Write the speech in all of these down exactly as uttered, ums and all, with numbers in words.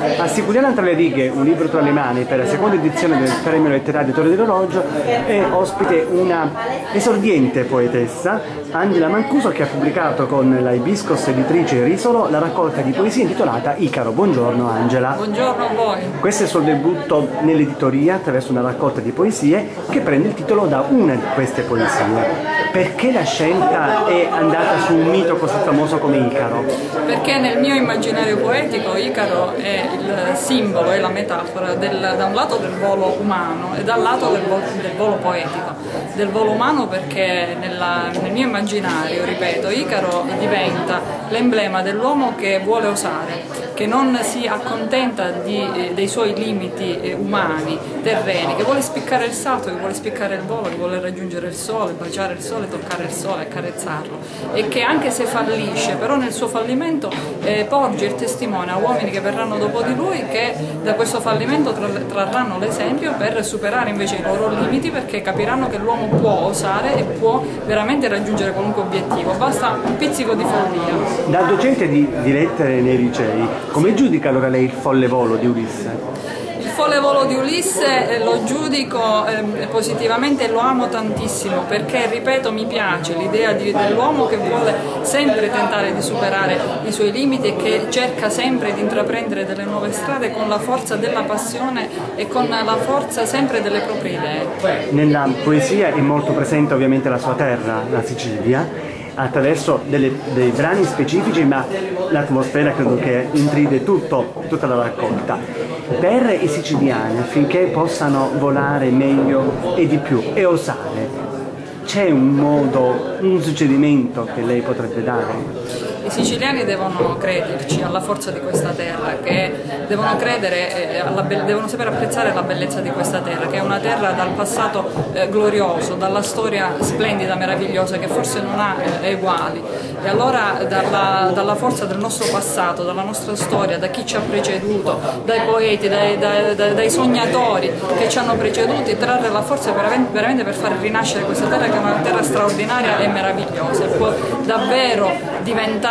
A Siculiana tra le righe, un libro tra le mani per la seconda edizione del premio letterario Torre dell'Orologio è ospite una esordiente poetessa, Angela Mancuso, che ha pubblicato con la Hibiscos editrice Risolo la raccolta di poesie intitolata Icaro. Buongiorno Angela. Buongiorno a voi. Questo è il suo debutto nell'editoria attraverso una raccolta di poesie che prende il titolo da una di queste poesie. Perché la scelta è andata su un mito così famoso come Icaro? Perché nel mio immaginario poetico Icaro è il simbolo, è la metafora del, da un lato del volo umano e dal lato del volo, del volo poetico. Del volo umano perché nella, nel mio immaginario, ripeto, Icaro diventa l'emblema dell'uomo che vuole osare, che non si accontenta di, dei suoi limiti eh, umani, terreni, che vuole spiccare il salto, che vuole spiccare il volo, che vuole raggiungere il sole, baciare il sole, toccare il sole, accarezzarlo, e che anche se fallisce, però nel suo fallimento eh, porge il testimone a uomini che verranno dopo di lui, che da questo fallimento tra, trarranno l'esempio per superare invece i loro limiti, perché capiranno che l'uomo può osare e può veramente raggiungere qualunque obiettivo, basta un pizzico di follia. Da docente di, di lettere nei licei, come giudica allora lei il folle volo di Ulisse? Il folle volo di Ulisse eh, lo giudico eh, positivamente e lo amo tantissimo, perché, ripeto, mi piace l'idea dell'uomo che vuole sempre tentare di superare i suoi limiti e che cerca sempre di intraprendere delle nuove strade con la forza della passione e con la forza sempre delle proprie idee. Nella poesia è molto presente ovviamente la sua terra, la Sicilia, attraverso delle, dei brani specifici, ma l'atmosfera credo che intride tutto, tutta la raccolta. Per i siciliani, affinché possano volare meglio e di più e osare, c'è un modo, un suggerimento che lei potrebbe dare? I siciliani devono crederci alla forza di questa terra, che devono credere, eh, alla devono sapere apprezzare la bellezza di questa terra, che è una terra dal passato eh, glorioso, dalla storia splendida, meravigliosa, che forse non ha eh, eguali. E allora dalla, dalla forza del nostro passato, dalla nostra storia, da chi ci ha preceduto, dai poeti, dai, dai, dai, dai sognatori che ci hanno preceduti, trarre la forza veramente, veramente per far rinascere questa terra, che è una terra straordinaria e meravigliosa, e può davvero diventare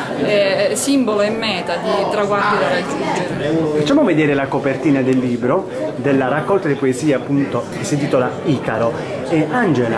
Eh, simbolo e meta di traguardi da raggiungere. Facciamo vedere la copertina del libro, della raccolta di poesie appunto che si intitola Icaro. E Angela,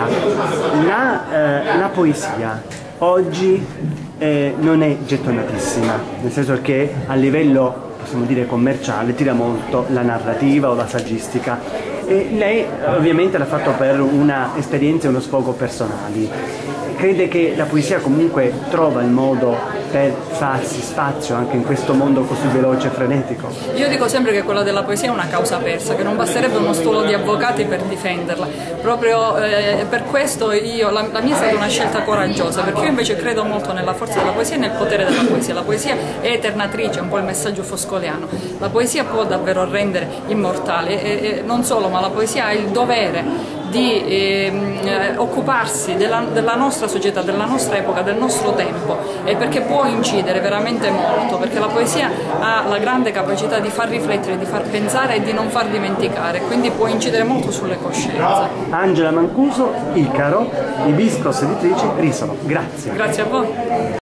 la, eh, la poesia oggi eh, non è gettonatissima, nel senso che a livello, possiamo dire, commerciale tira molto la narrativa o la saggistica, e lei ovviamente l'ha fatto per una esperienza e uno sfogo personali. Crede che la poesia comunque trova il modo per farsi spazio anche in questo mondo così veloce e frenetico? Io dico sempre che quella della poesia è una causa persa, che non basterebbe uno stuolo di avvocati per difenderla. Proprio eh, per questo io, la, la mia è stata una scelta coraggiosa, perché io invece credo molto nella forza della poesia e nel potere della poesia. La poesia è eternatrice, è un po' il messaggio foscoliano. La poesia può davvero rendere immortali, e, e non solo, ma la poesia ha il dovere di eh, occuparsi della, della nostra società, della nostra epoca, del nostro tempo, e perché può incidere veramente molto, perché la poesia ha la grande capacità di far riflettere, di far pensare e di non far dimenticare, quindi può incidere molto sulle coscienze. Angela Mancuso, Icaro, Hibiscos editrice Risolo. Grazie. Grazie a voi.